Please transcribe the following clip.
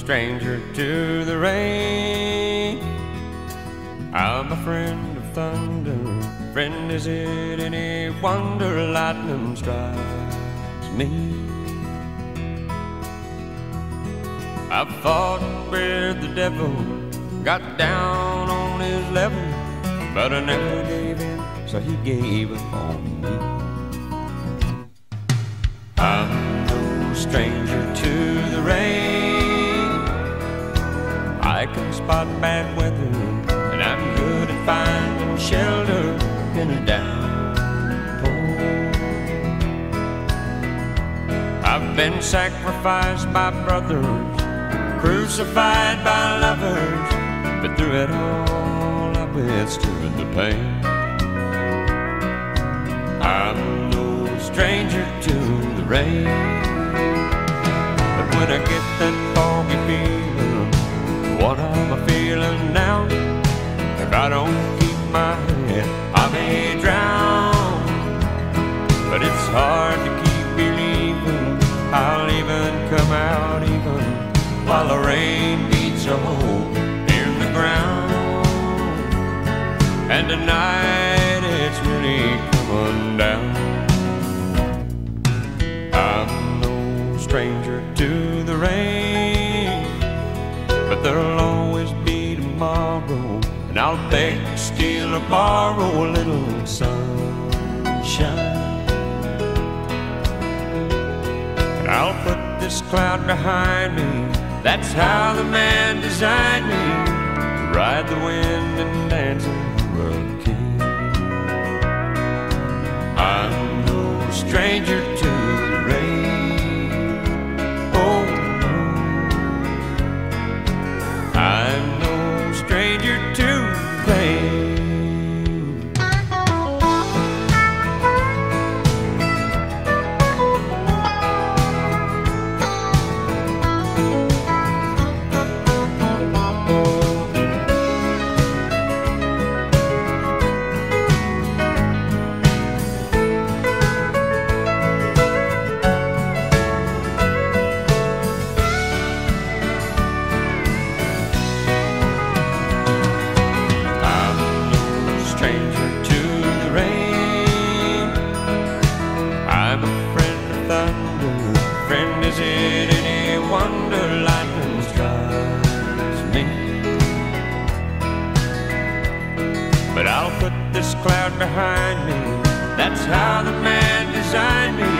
stranger to the rain. I'm a friend of thunder. Friend, is it any wonder lightning strikes me? I've fought with the devil, got down on his level, but I never gave in, so he gave up on me. I'm no stranger to the rain. I can spot bad weather, and I'm good at finding shelter in a downpour. I've been sacrificed by brothers, crucified by lovers, but through it all I withstood the pain. I'm no stranger to the rain, but when I get that foggy feeling, what am I feeling now? If I don't keep my head, I may drown. But it's hard to keep believing I'll even come out even while the rain beats a hole in the ground. And tonight it's really coming down. I'm no stranger to the rain, but there'll always be tomorrow, and I'll beg, steal, or borrow a little sunshine. And I'll put this cloud behind me. That's how the man designed me, to ride the wind and dance in the hurricane. I'm no stranger to the rain. Oh no, I'm no stranger to the pain. But I'll put this cloud behind me. That's how the man designed me,